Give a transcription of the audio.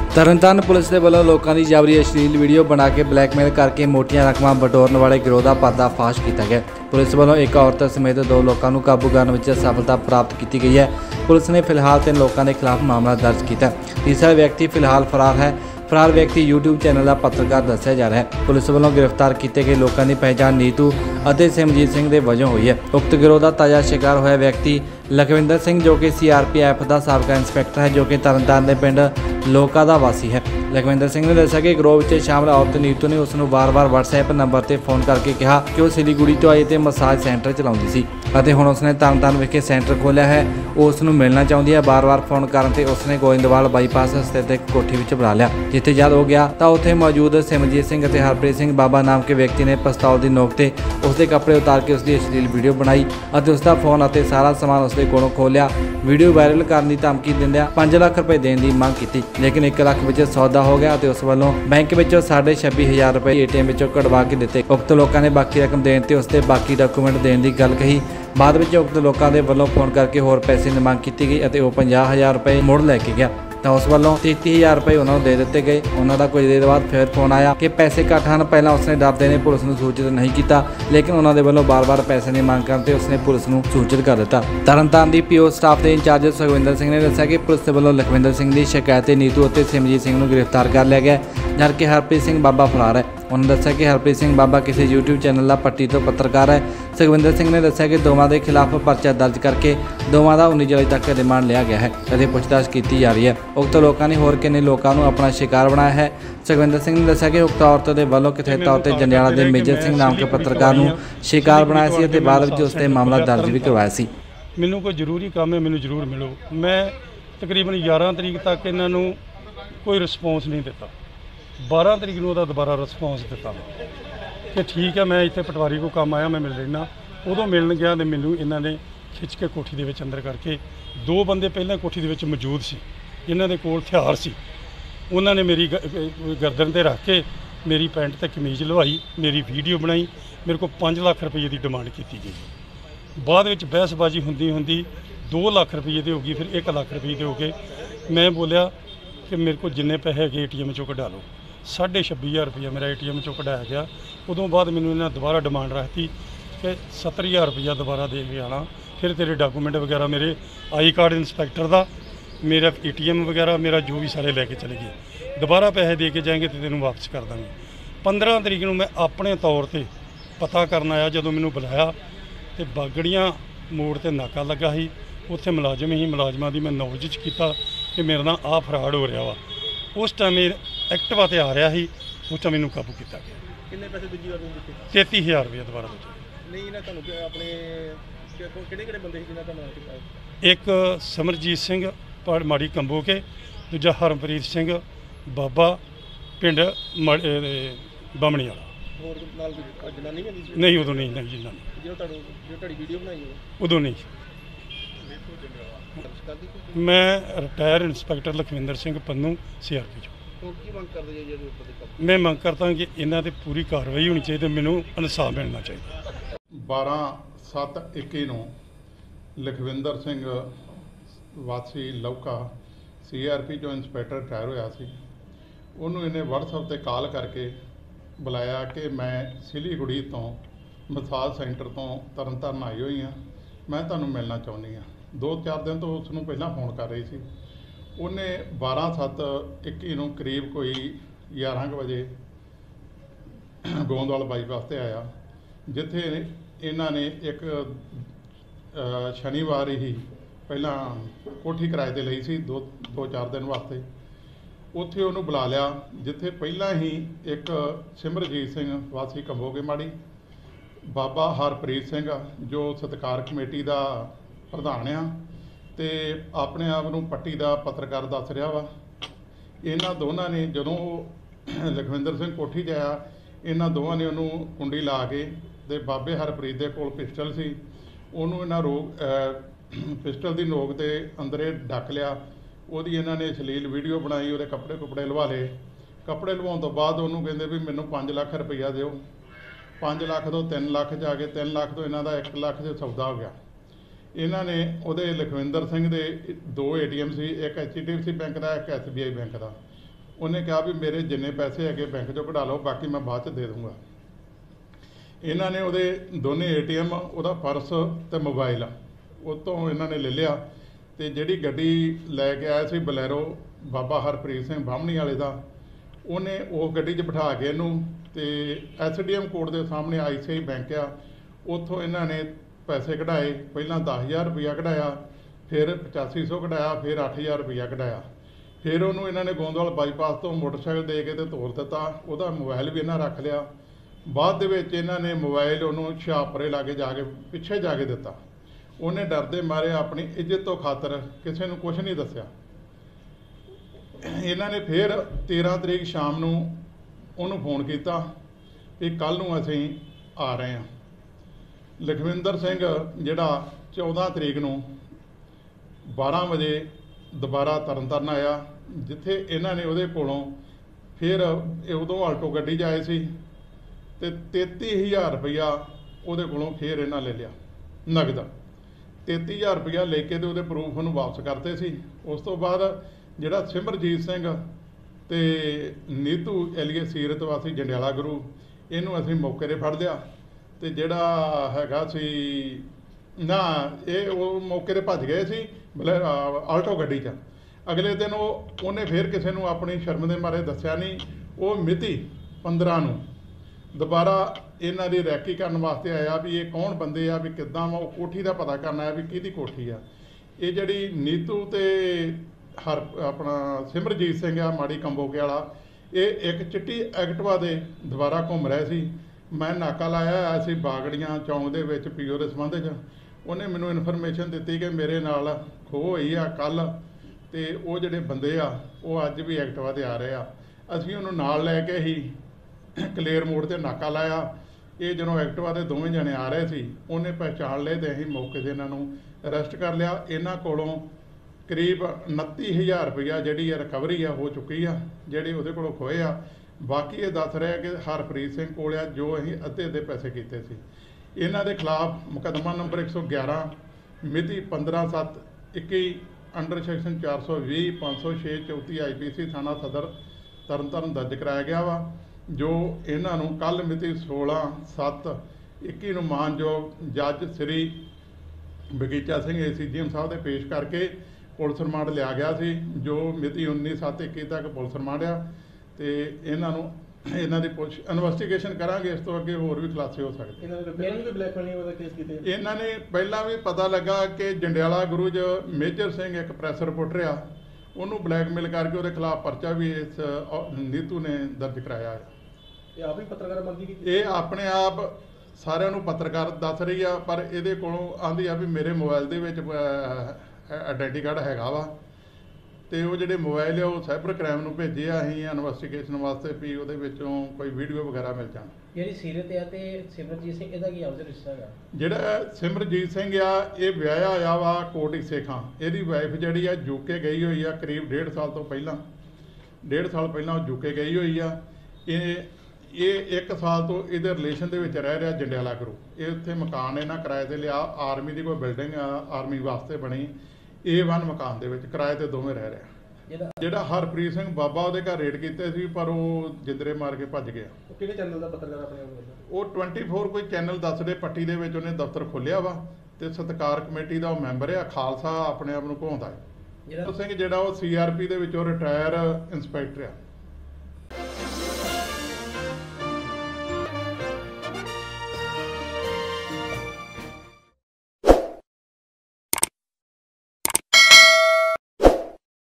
Tarn Taran police ਦੇ ਵੱਲੋਂ ਲੋਕਾਂ ਦੀ ਜਾਬਰੀ ਅਸ਼ਲੀਲ ਵੀਡੀਓ ਬਣਾ ਕੇ ਬਲੈਕਮੇਲ ਕਰਕੇ ਮੋਟੀਆਂ ਰਕਮਾਂ ਬਟੋਰਨ ਵਾਲੇ ਗਿਰੋਹ ਦਾ ਪਰਦਾਫਾਸ਼ ਕੀਤਾ ਗਿਆ। ਪੁਲਿਸ ਵੱਲੋਂ ਇੱਕ ਔਰਤ ਸਮੇਤ 2 ਲੋਕਾਂ ਨੂੰ ਕਾਬੂ ਕਰਨ ਵਿੱਚ ਸਫਲਤਾ ਪ੍ਰਾਪਤ ਕੀਤੀ ਗਈ ਹੈ। ਪੁਲਿਸ ਨੇ ਫਿਲਹਾਲ 3 ਲੋਕਾਂ ਦੇ ਖਿਲਾਫ ਮਾਮਲਾ ਦਰਜ ਕੀਤਾ। तीसरा व्यक्ति फिलहाल फरार है। फरार व्यक्ति यूट्यूब चैनल का पत्रकार दस्या जा रहा है। पुलिस वालों गिरफ्तार किए गए लोगों की पहचान नीतू और सिमरजीत सिंह के वजों हुई है। उक्त गिरोह का ताज़ा शिकार होया व्यक्ति लखविंदर सिंह जो कि CRPF का साबका इंस्पैक्टर है, जो कि तरनताਰਨ के पिंड लोका का वासी है। लखविंदर सिंह ने दस्या कि गिरोह में शामिल औरत नीतू ने उसनों बार-बार WhatsApp नंबर पर फोन करके कहा कि वह सिलीगुड़ी तो आई तो मसाज सेंटर चलाती सी ਅਤੇ ਹੁਣ ਉਸਨੇ ਤਰਨਤਾਰਨ ਵਿਖੇ ਸੈਂਟਰ ਖੋਲ੍ਹਿਆ ਹੈ। ਉਹ ਉਸ ਨੂੰ ਮਿਲਣਾ ਚਾਹੁੰਦੀ ਹੈ। ਬਾਰ-ਬਾਰ ਫੋਨ ਕਰਨ ਤੇ ਉਸਨੇ ਗੋਇੰਦਵਾਲ ਬਾਈਪਾਸ ਸਥਿਤ ਇੱਕ ਕੋਠੀ ਵਿੱਚ ਬੁਲਾ ਲਿਆ, ਜਿੱਥੇ ਜਦ ਹੋ ਗਿਆ ਤਾਂ ਉੱਥੇ ਮੌਜੂਦ ਸਿਮਰਜੀਤ ਸਿੰਘ ਅਤੇ ਹਰਪ੍ਰੀਤ ਸਿੰਘ ਬਾਬਾ ਨਾਮ ਕੇ ਵਿਅਕਤੀ ਨੇ ਪਿਸਤੌਲ ਦੀ ਨੋਕ ਤੇ ਉਸਦੇ ਕੱਪੜੇ ਉਤਾਰ ਕੇ ਉਸਦੀ ਅਸ਼ਲੀਲ ਵੀਡੀਓ ਬਣਾਈ ਅਤੇ ਉਸਦਾ ਫੋਨ ਅਤੇ ਸਾਰਾ ਸਮਾਨ ਉਸਦੇ ਕੋਲੋਂ ਖੋਹ ਲਿਆ। ਵੀਡੀਓ ਵਾਇਰਲ ਕਰਨ ਦੀ ਧਮਕੀ ਦਿੰਦਿਆਂ 5 ਲੱਖ ਰੁਪਏ ਦੇਣ ਦੀ ਮੰਗ ਕੀਤੀ, ਲੇਕਿਨ 1 ਲੱਖ ਵਿੱਚ ਸੌਦਾ ਹੋ ਗਿਆ ਅਤੇ ਉਸ ਵੱਲੋਂ ਬੈਂਕ ਵਿੱਚੋਂ 26,500 ਰੁਪਏ ATM ਵਿੱਚੋਂ ਕਢਵਾ ਕੇ ਦਿੱਤੇ। ਉਕਤ ਲੋਕਾਂ ਨੇ ਬਾਕੀ ਰਕਮ ਦੇਣ ਤੇ ਉਸਦੇ ਬਾਕੀ ਡਾਕੂਮੈਂਟ ਦੇਣ ਦੀ ਗੱਲ ਕਹੀ। बाद में उक्त लोगों के वालों फोन करके होर पैसे की मांग की गई और वह 50,000 रुपए मुड़ लैके गया तो उस वालों 33,000 रुपए उन्होंने दे दिते गए। उन्होंने कुछ देर बाद फिर फोन आया कि पैसे घट हैं। पहला उसने डरते ने पुलिस को सूचित नहीं किया, लेकिन उन्होंने वालों बार-बार पैसे की मांग करते उसने पुलिस को सूचित कर दिता। तरनताਰਨ की PO स्टाफ के इंचार्ज सुखविंदर सिंह ने दस्या कि पुलिस के वालों लखविंदर सिंह की शिकायत नीतू और सिमरजीत सिंह को गिरफ्तार कर लिया गया, जबकि हरप्रीत सिंह बाबा फरार है। उन्होंने दस्या कि हरप्रीत सिंह बाबा किसी YouTube चैनल का पट्टी तो पत्रकार है। सुखविंदर सिंह ने दस्या कि दोवां के खिलाफ परचा दर्ज करके दोवां का 19 जुलाई तक रिमांड लिया गया है और पुछताछ की जा रही है। उक्त लोगों ने होर किन्ने लोगों को अपना शिकार बनाया है। सुखविंदर सिंह ने दस्या कि उक्त औरत के वालों कथित तौर पर जंडियाला के मेजर सिंह नाम के पत्रकार को शिकार बनाया सी और बाद में उसते मामला दर्ज भी करवाया सी। मैनू कोई जरूरी काम है, मैनू जरूर मिलो। मैं तकरीबन 11 तरीक तक इन्हों कोई रिस्पॉन्स नहीं दिता। 12 तरीक ਨੂੰ ਉਹਦਾ ਦੁਬਾਰਾ ਰਿਸਪੌਂਸ ਦਿੱਤਾ ਕਿ ਠੀਕ ਹੈ ਮੈਂ ਇੱਥੇ ਪਟਵਾਰੀ ਕੋ ਕੰਮ ਆਇਆ, ਮੈਂ ਮਿਲ ਲੈਣਾ। ਉਦੋਂ ਮਿਲਣ ਗਿਆ ਤੇ ਮੈਨੂੰ ਇਹਨਾਂ ਨੇ ਖਿੱਚ ਕੇ ਕੋਠੀ ਦੇ ਵਿੱਚ ਅੰਦਰ ਕਰਕੇ 2 ਬੰਦੇ ਪਹਿਲਾਂ ਕੋਠੀ ਦੇ ਵਿੱਚ ਮੌਜੂਦ ਸੀ, ਇਹਨਾਂ ਦੇ ਕੋਲ ਹਥਿਆਰ ਸੀ। ਉਹਨਾਂ ਨੇ ਮੇਰੀ ਗਰਦਨ ਤੇ ਰੱਖ ਕੇ ਮੇਰੀ ਪੈਂਟ ਤੇ ਕਮੀਜ਼ ਲਵਾਈ, ਮੇਰੀ ਵੀਡੀਓ ਬਣਾਈ, ਮੇਰੇ ਕੋਲ 5 ਲੱਖ ਰੁਪਏ ਦੀ ਡਿਮਾਂਡ ਕੀਤੀ ਗਈ। ਬਾਅਦ ਵਿੱਚ ਬਹਿਸਬਾਜ਼ੀ ਹੁੰਦੀ 2 ਲੱਖ ਰੁਪਏ ਦੀ ਹੋ ਗਈ, ਫਿਰ 1 ਲੱਖ ਰੁਪਏ ਦੇ ਹੋ ਗਏ। ਮੈਂ ਬੋਲਿਆ ਕਿ ਮੇਰੇ ਕੋਲ ਜਿੰਨੇ ਪੈਸੇ ਹੈਗੇ ATM ਚੋਂ ਕਢਾ ਲਓ। 26,500 रुपया मेरा ATM चों कढ़ाया गया। उदों बाद मैनू इन्हें दोबारा डिमांड रखती कि 70,000 रुपया दोबारा दे के आना, फिर तेरे डॉकूमेंट वगैरह, मेरे आई कार्ड इंस्पैक्टर का, मेरा ATM वगैरह, मेरा जो भी सारे लैके चले गए। दोबारा पैसे दे के जाएंगे तो तेनों वापस कर देंगे। 15 तरीक को मैं अपने तौर पर पता करना आया, जो मैनू बुलाया तो बागड़ियाँ मोड़ पर नाका लगा ही, उत्थे मुलाजम ही, मुलाजमान की मैं नॉलेज किया कि मेरे नाल आ फ्रॉड हो रहा वा। उस टाइम एक्टिवा ते आ रहा ही, उस टाइम मैनू काबू किया गया। कितने पैसे दूजी बार 33,000 रुपया दोबारा नहीं ना अपने किहड़े बंदे जिन्हां एक सिमरजीत सिंह माड़ी कंबो के, दूजा हरप्रीत सिंह बाबा पिंड बामणी वाला। नहीं उदों नहीं जनानी वीडियो बनाई उदों नहीं। मैं retire inspector Lakhwinder Singh Pannu CRP चो। मैं मंग करता कि इन्हां ते पूरी कार्रवाई होनी चाहिए, मैनू इंसाफ मिलना चाहिए। 12/7/21 ਨੂੰ लखविंदर सिंह वासी लौका CRP चो इंस्पैक्टर रिटायर होया सी। उन्होंने इन्हें WhatsApp ते कॉल करके बुलाया कि मैं सिलीगुड़ी तो मसाज सेंटर तो तरनताਰਨ आई हुई हाँ, मैं तुहानूं मिलना चाहुंदी हाँ। 2-4 दिन तो उसनूं पहलां फोन कर रही थी। उन्हें 12/7/21 ਨੂੰ करीब कोई 11 बजे गोंदवाल बाईपास से आया, जिथे इन्हों ने एक शनिवार ही पहला कोठी किराए ते लई सी 2-4 दिन वास्ते। उत्थे उन्होंने बुला लिया, जिथे पहला ही एक सिमरजीत सिंह वासी कंबोगे माड़ी, बाबा हरप्रीत सिंह जो सत्कार कमेटी का प्रधान आ ते अपने आप को पट्टी का पत्रकार दस रहा वा। इन्होंने दोनों ने जदों लखविंदर सिंह कोठी च आया, इन्होंने दोवां ने उन्होंने कुंडी ला के ते बाबे हरप्रीत के कोल पिस्टल सी, उन्होंने इन्हां रोक पिस्टल की नोक के अंदरे ढक लिया। उहदी इन्होंने अश्लील वीडियो बनाई, उहदे कपड़े कुपड़े लवा ले। कपड़े लवाउण तो बाद उन्होंने कहते भी मैनूं 5 लाख रुपया दिओ। 5 लाख तो 3 लाख जाके 3 लाख तो इन्हों का 1 लाख से सौदा हो गया। इन्होंने उहदे लखविंदर सिंह के 2 ATM सी, एक HDFC बैंक का, एक SBI बैंक का। ਉਹਨੇ ਕਿਹਾ ਵੀ ਮੇਰੇ ਜਿੰਨੇ ਪੈਸੇ ਹੈਗੇ ਬੈਂਕ 'ਚੋਂ ਕਢਾ ਲਓ, ਬਾਕੀ ਮੈਂ ਬਾਅਦ 'ਚ ਦੇ ਦੂੰਗਾ। ਇਹਨਾਂ ਨੇ ਉਹਦੇ ਦੋਨੇ ATM, ਉਹਦਾ ਪਰਸ ਤੇ ਮੋਬਾਈਲ ਉਹ ਤੋਂ ਇਹਨਾਂ ਨੇ ਲੈ ਲਿਆ। ਤੇ ਜਿਹੜੀ ਗੱਡੀ ਲੈ ਕੇ ਆਇਆ ਸੀ ਬਲੈਰੋ ਬਾਬਾ ਹਰਪ੍ਰੀਤ ਸਿੰਘ ਬਾਹਮਣੀ ਵਾਲੇ ਦਾ, ਉਹਨੇ ਉਹ ਗੱਡੀ 'ਚ ਬਿਠਾ ਕੇ ਇਹਨੂੰ ਤੇ SDM ਕੋਰਟ ਦੇ ਸਾਹਮਣੇ ICICI ਬੈਂਕ ਆ, ਉੱਥੋਂ ਇਹਨਾਂ ਨੇ ਪੈਸੇ ਕਢਾਏ। ਪਹਿਲਾਂ 10,000 ਰੁਪਇਆ ਕਢਾਇਆ, ਫਿਰ 8500 ਕਢਾਇਆ, ਫਿਰ 8000 ਰੁਪਇਆ ਕਢਾਇਆ। ਫਿਰ ਉਹਨੂੰ ਇਹਨਾਂ ਨੇ ਗੋਂਦਵਾਲ ਬਾਈਪਾਸ ਤੋਂ ਮੋਟਰਸਾਈਕਲ ਦੇ ਕੇ ਤੇ ਤੋਰ ਦਿੱਤਾ। ਉਹਦਾ ਮੋਬਾਈਲ ਵੀ ਇਹਨਾਂ ਰੱਖ ਲਿਆ। ਬਾਅਦ ਦੇ ਵਿੱਚ ਇਹਨਾਂ ਨੇ ਮੋਬਾਈਲ ਉਹਨੂੰ ਛਾਪਰੇ ਲਾਗੇ ਜਾ ਕੇ ਪਿੱਛੇ ਜਾ ਕੇ ਦਿੱਤਾ। ਉਹਨੇ ਡਰਦੇ ਮਾਰੇ ਆਪਣੀ ਇੱਜ਼ਤ ਤੋਂ ਖਾਤਰ ਕਿਸੇ ਨੂੰ ਕੁਝ ਨਹੀਂ ਦੱਸਿਆ। ਇਹਨਾਂ ਨੇ ਫਿਰ 13 ਤਰੀਕ ਸ਼ਾਮ ਨੂੰ ਉਹਨੂੰ ਫੋਨ ਕੀਤਾ ਵੀ ਕੱਲ੍ਹ ਨੂੰ ਅਸੀਂ ਆ ਰਹੇ ਹਾਂ। ਲਖਵਿੰਦਰ ਸਿੰਘ ਜਿਹੜਾ 14 ਤਰੀਕ ਨੂੰ 12 ਵਜੇ ਦੁਬਾਰਾ ਤਰਨਤਾਰਨ ਆਇਆ, ਜਿੱਥੇ ਇਹਨਾਂ ਨੇ ਉਹਦੇ ਕੋਲੋਂ ਫਿਰ ਉਦੋਂ ਆਲਟੋ ਗੱਡੀ 'ਚ ਆਏ ਸੀ ਤੇ 33,000 ਰੁਪਇਆ ਉਹਦੇ ਕੋਲੋਂ ਫਿਰ ਇਹਨਾਂ ਲੈ ਲਿਆ ਨਗਦ। 33,000 ਰੁਪਇਆ ਲੈ ਕੇ ਤੇ ਉਹਦੇ ਪ੍ਰੂਫ ਉਹਨੂੰ ਵਾਪਸ ਕਰਤੇ ਸੀ। ਉਸ ਤੋਂ ਬਾਅਦ ਜਿਹੜਾ ਸਿਮਰਜੀਤ ਸਿੰਘ ਤੇ ਨੀਤੂ ਐਲੀਏ ਸੀਰਤ ਵਾਸੀ ਜੰਡਿਆਲਾ ਗੁਰੂ, ਇਹਨੂੰ ਅਸੀਂ ਮੌਕੇ 'ਤੇ ਫੜ ਲਿਆ। ਤੇ ਜਿਹੜਾ ਹੈਗਾ ਸੀ ਨਾ, ਇਹ ਉਹ ਮੌਕੇ 'ਤੇ ਭੱਜ ਗਏ ਸੀ ਆਲਟੋ ਗੱਡੀ 'ਚ। ਅਗਲੇ ਦਿਨ ਉਹਨੇ ਫਿਰ ਕਿਸੇ ਨੂੰ ਆਪਣੀ ਸ਼ਰਮ ਦੇ ਮਾਰੇ ਦੱਸਿਆ ਨਹੀਂ। ਉਹ ਮਿਤੀ 15 ਨੂੰ ਦੁਬਾਰਾ ਇਹਨਾਂ ਦੀ ਰੈਕੀ ਕਰਨ ਵਾਸਤੇ ਆਇਆ ਵੀ ਇਹ ਕੌਣ ਬੰਦੇ ਆ, ਵੀ ਕਿੱਦਾਂ ਵਾ। ਉਹ ਕੋਠੀ ਦਾ ਪਤਾ ਕਰਨਾ ਹੈ ਵੀ ਕਿਹਦੀ ਕੋਠੀ ਆ। ਇਹ ਜਿਹੜੀ ਨੀਤੂ ਤੇ ਆਪਣਾ ਸਿਮਰਜੀਤ ਸਿੰਘ ਆ ਮਾੜੀ ਕੰਬੋਕੇ ਵਾਲਾ, ਇਹ ਇੱਕ ਚਿੱਟੀ ਐਕਟਿਵਾ ਦੇ ਦੁਬਾਰਾ ਘੁੰਮ ਰਿਹਾ ਸੀ। ਮੈਂ ਨਾਕਾ ਲਾਇਆ ਹੋਇਆ ਸੀ ਬਾਗੜੀਆਂ ਚੌਂਕ ਦੇ ਵਿੱਚ ਪੀਓ ਦੇ ਸੰਬੰਧ 'ਚ। ਉਹਨੇ ਮੈਨੂੰ ਇਨਫੋਰਮੇਸ਼ਨ ਦਿੱਤੀ ਕਿ ਮੇਰੇ ਨਾਲ ਖੋਹ ਹੋਈ ਆ ਕੱਲ੍ਹ, ਤੇ ਉਹ ਜਿਹੜੇ ਬੰਦੇ ਆ ਉਹ ਅੱਜ ਵੀ ਐਕਟਿਵਾ 'ਤੇ ਆ ਰਹੇ ਆ। ਅਸੀਂ ਉਹਨੂੰ ਨਾਲ ਲੈ ਕੇ ਹੀ ਕਲੇਰ ਮੋੜ 'ਤੇ ਨਾਕਾ ਲਾਇਆ। ਇਹ ਜਦੋਂ ਐਕਟਿਵਾ 'ਤੇ ਦੋਵੇਂ ਜਣੇ ਆ ਰਹੇ ਸੀ, ਉਹਨੇ ਪਹਿਚਾਣ ਲਏ ਤੇ ਅਸੀਂ ਮੌਕੇ 'ਤੇ ਇਹਨਾਂ ਨੂੰ ਅਰੈਸਟ ਕਰ ਲਿਆ। ਇਹਨਾਂ ਕੋਲੋਂ ਕਰੀਬ 29,000 ਰੁਪਇਆ ਜਿਹੜੀ ਰਿਕਵਰੀ ਆ ਹੋ ਚੁੱਕੀ ਆ, ਜਿਹੜੇ ਉਹਦੇ ਕੋਲੋਂ ਖੋਏ ਆ। ਬਾਕੀ ਇਹ ਦੱਸ ਰਿਹਾ ਕਿ ਹਰਪ੍ਰੀਤ ਸਿੰਘ ਕੋਲ ਆ ਜੋ ਅਸੀਂ ਅੱਧੇ ਪੈਸੇ ਕੀਤੇ ਸੀ। ਇਹਨਾਂ ਦੇ ਖਿਲਾਫ ਮੁਕੱਦਮਾ ਨੰਬਰ 111 ਮਿਤੀ 15/7/21 ਅੰਡਰ ਸੈਕਸ਼ਨ 420 506 34 IPC ਥਾਣਾ ਸਦਰ ਤਰਨਤਾਰਨ ਦਰਜ ਕਰਾਇਆ ਗਿਆ ਵਾ, ਜੋ ਇਹਨਾਂ ਨੂੰ ਕੱਲ੍ਹ ਮਿਤੀ 16/7/21 ਨੂੰ ਮਾਨਯੋਗ ਜੱਜ ਸ੍ਰੀ ਬਗੀਚਾ ਸਿੰਘ ACGM ਸਾਹਿਬ ਦੇ ਪੇਸ਼ ਕਰਕੇ ਪੁਲਿਸ ਰਿਮਾਂਡ ਲਿਆ ਗਿਆ ਸੀ, ਜੋ ਮਿਤੀ 19/7/21 ਤੱਕ ਪੁਲਿਸ ਰਿਮਾਂਡ ਆ। ਤੇ ਇਹਨਾਂ ਦੀ ਪੁਲਿਸ ਇਨਵੈਸਟੀਗੇਸ਼ਨ ਕਰਾਂਗੇ। ਇਸ ਤੋਂ ਅੱਗੇ ਹੋਰ ਵੀ ਖੁਲਾਸੇ ਹੋ ਸਕਦੇ। ਇਹਨਾਂ ਨੇ ਪਹਿਲਾਂ ਵੀ ਪਤਾ ਲੱਗਾ ਕਿ ਜੰਡਿਆਲਾ ਗੁਰੂ 'ਚ ਮੇਜਰ ਸਿੰਘ ਇੱਕ ਪ੍ਰੈਸ ਰਿਪੋਰਟਰ ਆ, ਉਹਨੂੰ ਬਲੈਕਮੇਲ ਕਰਕੇ ਉਹਦੇ ਖਿਲਾਫ ਪਰਚਾ ਵੀ ਇਸ ਨੀਤੂ ਨੇ ਦਰਜ ਕਰਾਇਆ ਹੈ। ਇਹ ਆਪ ਹੀ ਪੱਤਰਕਾਰ ਬਣਦੀ ਕੀਤੀ? ਇਹ ਆਪਣੇ ਆਪ ਸਾਰਿਆਂ ਨੂੰ ਪੱਤਰਕਾਰ ਦੱਸ ਰਹੀ ਆ, ਪਰ ਇਹਦੇ ਕੋਲੋਂ ਆਂਦੀ ਆ ਵੀ ਮੇਰੇ ਮੋਬਾਈਲ ਦੇ ਵਿੱਚ ਆਇਡੈਂਟੀ ਕਾਰਡ ਹੈਗਾ ਵਾ, ਤੇ ਉਹ ਜਿਹੜੇ ਮੋਬਾਈਲ ਆ ਉਹ ਸਾਈਬਰ ਕ੍ਰਾਈਮ ਨੂੰ ਭੇਜੇ ਆ ਅਸੀਂ ਇਨਵੈਸਟੀਗੇਸ਼ਨ ਵਾਸਤੇ ਵੀ ਉਹਦੇ ਵਿੱਚੋਂ ਕੋਈ ਵੀਡੀਓ ਵਗੈਰਾ ਮਿਲ ਜਾਣ। ਜਿਹੜੀ ਸੀਰਤ ਆ ਤੇ ਸਿਮਰਜੀਤ ਸਿੰਘ, ਇਹਦਾ ਕੀ ਆਪਸ ਰਿਸ਼ਤਾ ਹੈਗਾ? ਜਿਹੜਾ ਸਿਮਰਜੀਤ ਸਿੰਘ ਆ ਇਹ ਵਿਆਹਿਆ ਹੋਇਆ ਵਾ ਕੋਟੀ ਸੇਖਾਂ। ਇਹਦੀ ਵਾਈਫ ਜਿਹੜੀ ਆ ਯੂਕੇ ਗਈ ਹੋਈ ਆ ਕਰੀਬ 1.5 ਸਾਲ ਤੋਂ ਪਹਿਲਾਂ। 1.5 ਸਾਲ ਪਹਿਲਾਂ ਉਹ ਯੂਕੇ ਗਈ ਹੋਈ ਆ। ਇਹ 1 ਸਾਲ ਤੋਂ ਇਹਦੇ ਰਿਲੇਸ਼ਨ ਦੇ ਵਿੱਚ ਰਹਿ ਰਿਹਾ ਜੰਡਿਆਲਾ ਗੁਰੂ। ਇਹ ਉੱਥੇ ਮਕਾਨ ਇਹਨਾਂ ਕਿਰਾਏ ਤੇ ਲਿਆ, ਆਰਮੀ ਦੀ ਕੋਈ ਬਿਲਡਿੰਗ ਆ ਆਰਮੀ ਵਾਸਤੇ ਬਣੀ, A1 ਮਕਾਨ ਦੇ ਵਿੱਚ ਕਿਰਾਏ ਤੇ ਦੋਵੇਂ ਰਹਿ ਰਿਹਾ। ਜਿਹੜਾ ਹਰਪ੍ਰੀਤ ਸਿੰਘ ਬਾਬਾ, ਉਹਦੇ ਘਰ ਰੇਡ ਕੀਤੇ ਸੀ ਪਰ ਉਹ ਜਿੰਦਰੇ ਮਾਰ ਕੇ ਭੱਜ ਗਿਆ। ਉਹ ਕਿਹੜੇ ਚੈਨਲ ਦਾ ਪੱਤਰਕਾਰ ਆਪਣੇ ਆਪ ਨੂੰ? ਉਹ 24 ਕੋਈ ਚੈਨਲ ਦੱਸਦੇ ਪੱਟੀ ਦੇ ਵਿੱਚ ਉਹਨੇ ਦਫ਼ਤਰ ਖੋਲ੍ਹਿਆ ਵਾ, ਤੇ ਸਤਿਕਾਰ ਕਮੇਟੀ ਦਾ ਉਹ ਮੈਂਬਰ ਆ। ਖਾਲਸਾ ਆਪਣੇ ਆਪ ਨੂੰ ਕਹਾਉਂਦਾ ਹੈ। ਸਿੰਘ ਜਿਹੜਾ ਉਹ CRP ਦੇ ਵਿੱਚੋਂ ਰਿਟਾਇਰ ਇੰਸਪੈਕਟਰ ਆ।